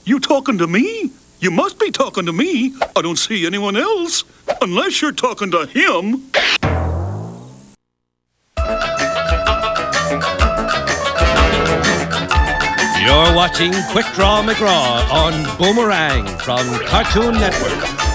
You talking to me? You must be talking to me. I don't see anyone else. Unless you're talking to him. You're watching QUICKDRAW McGraw on Boomerang from Cartoon Network.